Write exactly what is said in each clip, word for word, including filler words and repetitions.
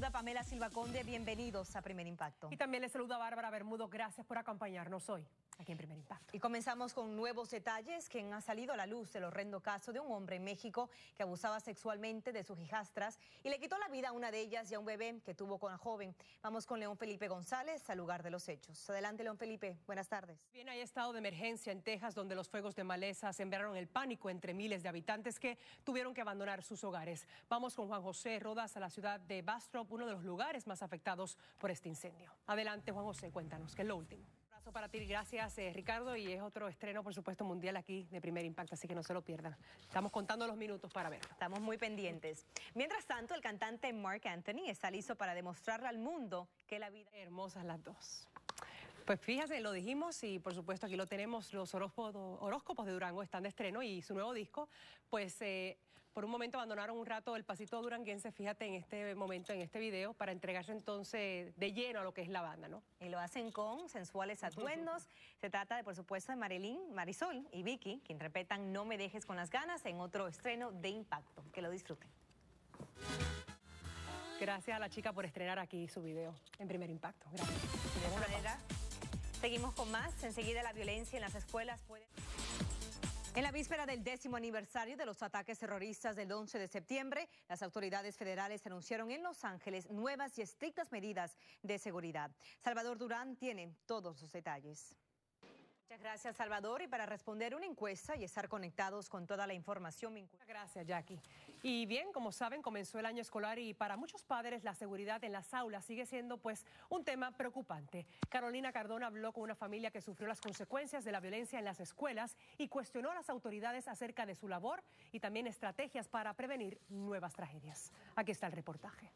saluda Pamela Silva Conde, bienvenidos a Primer Impacto. Y también les saluda Bárbara Bermudo, gracias por acompañarnos hoy aquí en Primer Impacto. Y comenzamos con nuevos detalles que han salido a la luz del horrendo caso de un hombre en México que abusaba sexualmente de sus hijastras y le quitó la vida a una de ellas y a un bebé que tuvo con la joven. Vamos con León Felipe González al lugar de los hechos. Adelante, León Felipe, buenas tardes. Bien, hay estado de emergencia en Texas, donde los fuegos de maleza sembraron el pánico entre miles de habitantes que tuvieron que abandonar sus hogares. Vamos con Juan José Rodas a la ciudad de Bastrop, uno de los lugares más afectados por este incendio. Adelante, Juan José, cuéntanos, ¿qué es lo último? Un abrazo para ti, gracias eh, Ricardo, y es otro estreno, por supuesto, mundial aquí de Primer Impacto, así que no se lo pierdan. Estamos contando los minutos para verlo. Estamos muy pendientes. Mientras tanto, el cantante Marc Anthony está listo para demostrarle al mundo que la vida... Hermosas las dos. Pues fíjate, lo dijimos y por supuesto aquí lo tenemos, los horóscopos, horóscopos de Durango están de estreno y su nuevo disco, pues eh, por un momento abandonaron un rato el pasito duranguense, fíjate en este momento, en este video, para entregarse entonces de lleno a lo que es la banda, ¿no? Y lo hacen con sensuales atuendos. Se trata de, por supuesto, de Marilyn, Marisol y Vicky, que interpretan No me dejes con las ganas en otro estreno de Impacto. Que lo disfruten. Gracias a la chica por estrenar aquí su video en Primer Impacto. Gracias. De esta manera, seguimos con más. Enseguida, la violencia en las escuelas puede... En la víspera del décimo aniversario de los ataques terroristas del once de septiembre, las autoridades federales anunciaron en Los Ángeles nuevas y estrictas medidas de seguridad. Salvador Durán tiene todos los detalles. Muchas gracias, Salvador. Y para responder una encuesta y estar conectados con toda la información vinculada. Gracias, Jackie. Y bien, como saben, comenzó el año escolar y para muchos padres la seguridad en las aulas sigue siendo pues un tema preocupante. Carolina Cardona habló con una familia que sufrió las consecuencias de la violencia en las escuelas y cuestionó a las autoridades acerca de su labor y también estrategias para prevenir nuevas tragedias. Aquí está el reportaje.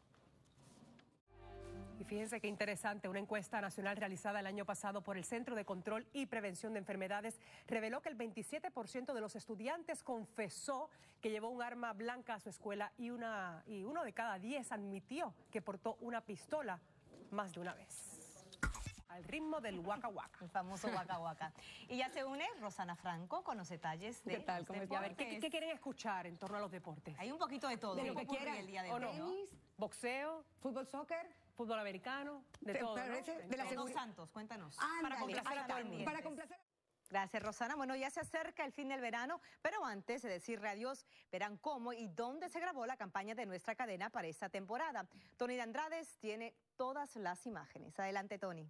Y fíjense qué interesante, una encuesta nacional realizada el año pasado por el Centro de Control y Prevención de Enfermedades reveló que el veintisiete por ciento de los estudiantes confesó que llevó un arma blanca a su escuela y, una, y uno de cada diez admitió que portó una pistola más de una vez. Al ritmo del Waka Waka. El famoso Waka Waka. Y ya se une Rosana Franco con los detalles de ¿Qué tal? ¿Cómo está? A ver, ¿qué, deportes. ¿qué quieren escuchar en torno a los deportes? Hay un poquito de todo. De lo que ocurre quieran. el día de ¿O hoy, no? ¿no? Tenis, Boxeo, fútbol, soccer. fútbol americano, de Te- todo, ¿no? parece de la Dos seguridad. Santos, cuéntanos. Para Ándale, complacer a todo el mundo. Para complacer. Gracias, Rosana. Bueno, ya se acerca el fin del verano, pero antes de decirle adiós, verán cómo y dónde se grabó la campaña de nuestra cadena para esta temporada. Tony de Andrades tiene todas las imágenes. Adelante, Tony.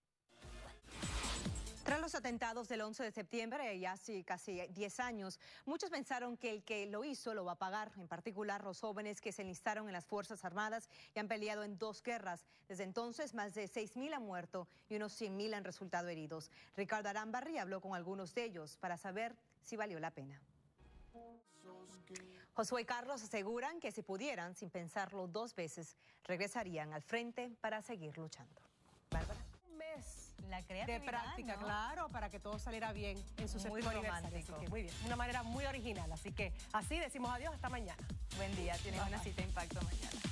Tras los atentados del once de septiembre, ya hace casi diez años, muchos pensaron que el que lo hizo lo va a pagar, en particular los jóvenes que se enlistaron en las Fuerzas Armadas y han peleado en dos guerras. Desde entonces, más de seis mil han muerto y unos cien mil han resultado heridos. Ricardo Arambarri habló con algunos de ellos para saber si valió la pena. Josué y Carlos aseguran que si pudieran, sin pensarlo dos veces, regresarían al frente para seguir luchando. Bárbara. Un mes La de creatividad, práctica, ¿no? claro, para que todo saliera bien en su Muy séptimo aniversario. romántico. Así que muy bien, una manera muy original. Así que así decimos adiós hasta mañana. Buen día, tienen una cita Impacto mañana.